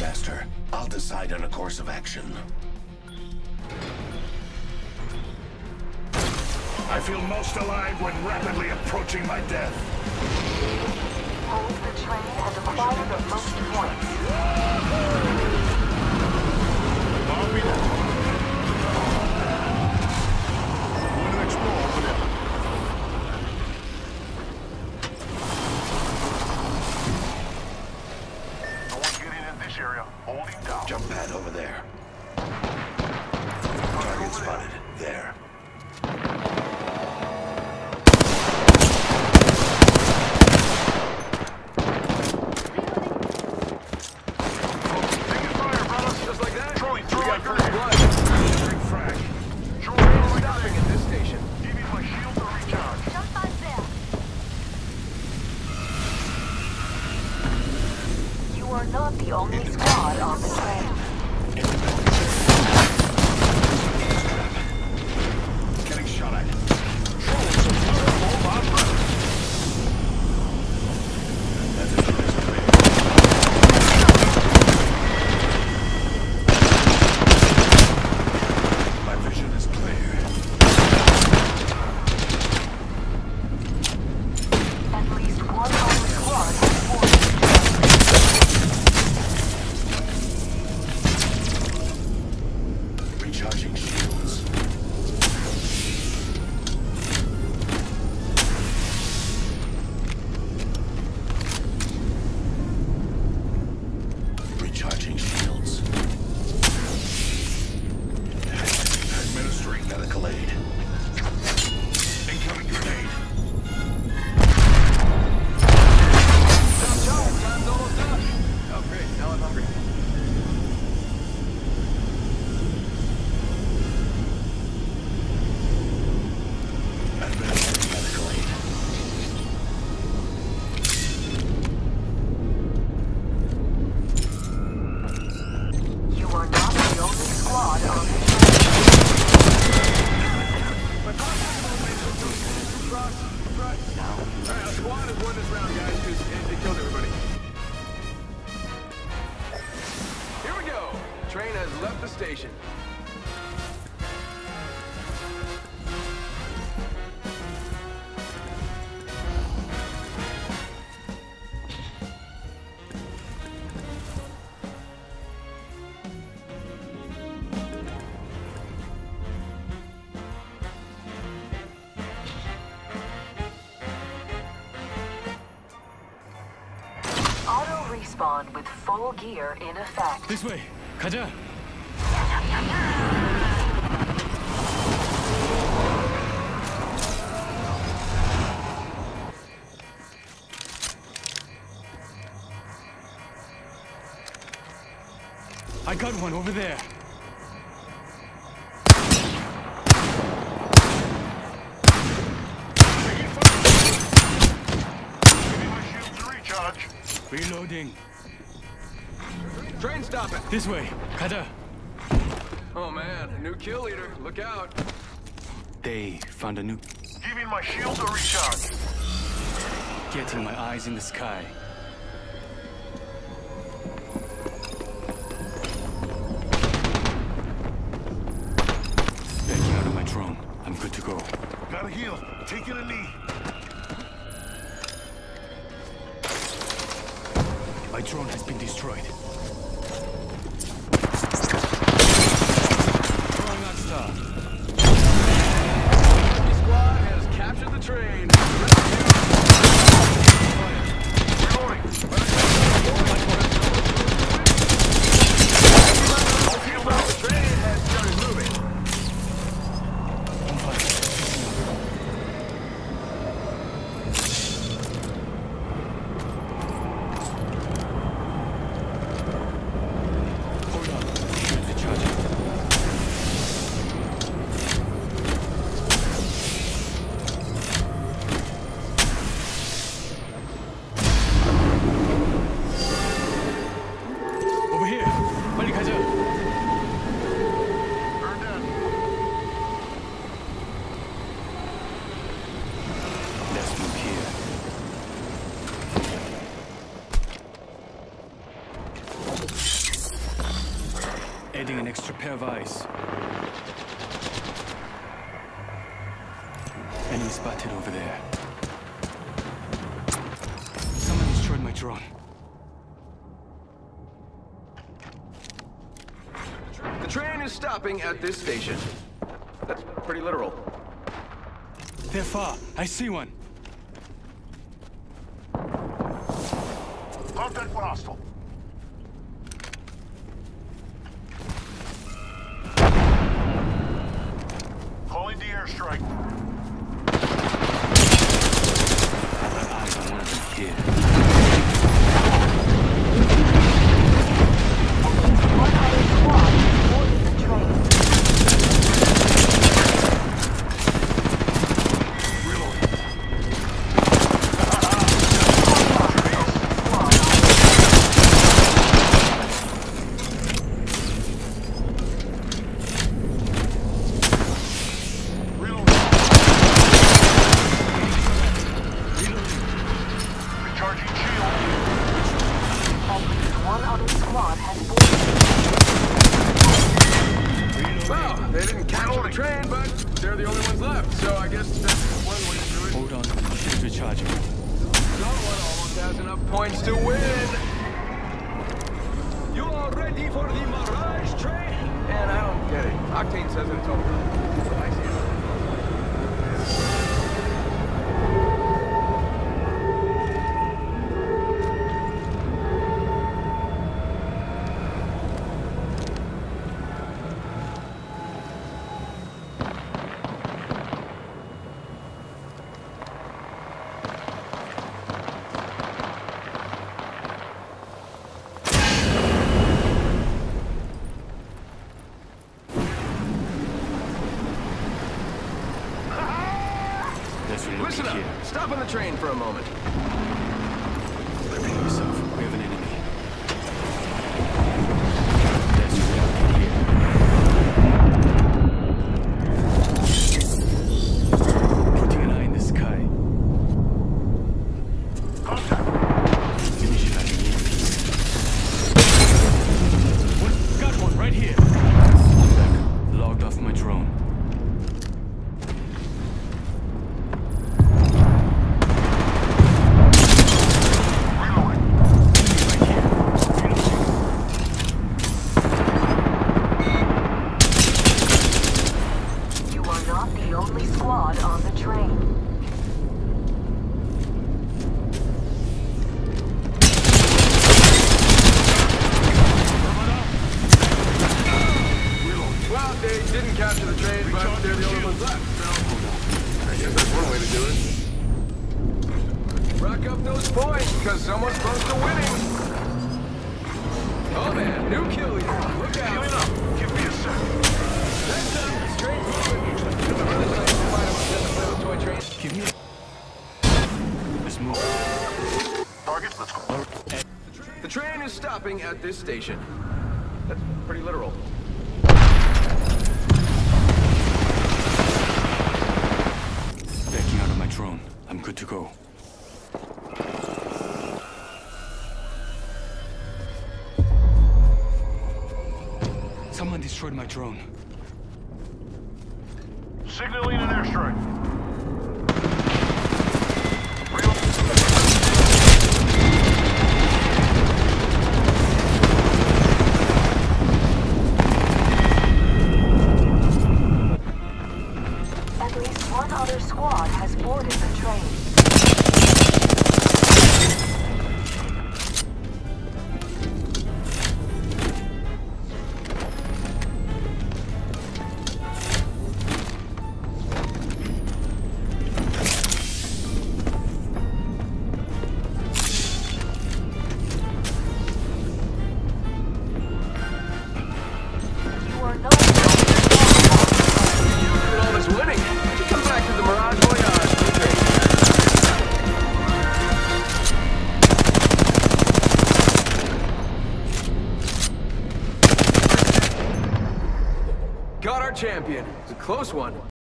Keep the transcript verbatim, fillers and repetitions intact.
Master. I'll decide on a course of action. I feel most alive when rapidly approaching my death. Hold the train has acquired the most points. I'll be there. Going to explore over there. No one getting in this area. Holding down. Jump pad over there. Target spotted. There. Not the only squad on the train. Getting shot at. Trolls are beautiful, my brother. That's a nice play. My vision is clear. At least one on the squad has formed. Recharging shields. Recharging shields. Administering medical aid. Incoming grenade. Tom Jones, time's almost up. Oh, great. Now I'm hungry. Administering medical aid. You are not the only squad on the train. My cross, cross. Alright, our squad has won this round, guys, because it, it killed everybody. Here we go. Train has left the station. Auto respawn with full gear in effect. This way. 가자. I got one over there. Giving my shields a recharge. Reloading. Train stopping. This way. 가자. Oh man, a new kill leader. Look out. They found a new... Giving my shields a recharge. Getting my eyes in the sky. Backing out of my drone. I'm good to go. Gotta heal. Taking a knee. My drone has been destroyed. Throwing on star. The squad has captured the train. Reloading. Shield out. The train has started moving. On fire. Adding an extra pair of eyes. Enemy spotted over there. Someone destroyed my drone. The train is stopping at this station. That's pretty literal. They're far. I see one. Contact for hostile. Calling the airstrike. My eyes on one of them here. One other squad boarded the train. Recharging shield. At least one other squad has boarded. Well, they didn't cancel the train, but they're the only ones left. So I guess that's one way to do it. Hold on. Shield recharging. Someone almost has enough points to win. You all ready for the Mirage train? And I don't get it. Octane says it's over. I see it. Let's relook Listen up. here. Stop on the train for a moment. Prepare yourself. We have an enemy. Let's relook here. Putting an eye in the sky. Contact. Initializing earpiece. What? Got one right here. I'm back. Logged off my drone. You are not the only squad on the train. Well, they didn't capture the train, but they're the only ones left. So I guess that's one way to do it. Rack up those points, because someone's close to winning. Oh man, new kill leader. Look out. Healing up. Give me a sec. Next time, train's moving. To the other side, you find out what the toy train. Give me. Let's move. Target, let's go. The train is stopping at this station. That's pretty literal. Backing out of my drone. I'm good to go. Someone destroyed my drone. Signaling an airstrike. At least one other squad has boarded the train. You are not the only squad. Look at all this winning. You come back to the Mirage Voyage. Okay. Got our champion. It's a close one.